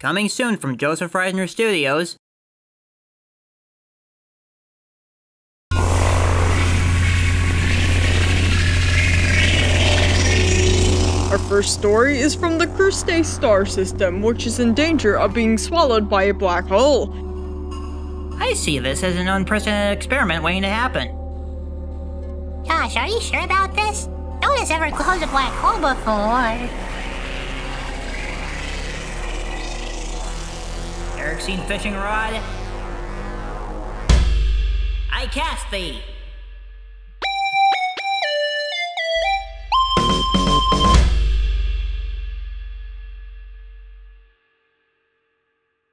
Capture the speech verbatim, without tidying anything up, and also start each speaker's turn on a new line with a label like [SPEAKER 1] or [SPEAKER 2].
[SPEAKER 1] Coming soon from Joseph Reisner Studios.
[SPEAKER 2] Our first story is from the Krystae Star System, which is in danger of being swallowed by a black hole.
[SPEAKER 1] I see this as an unprecedented experiment waiting to happen.
[SPEAKER 3] Gosh, are you sure about this? No one has ever closed a black hole before.
[SPEAKER 1] Eric seen fishing rod? I cast thee!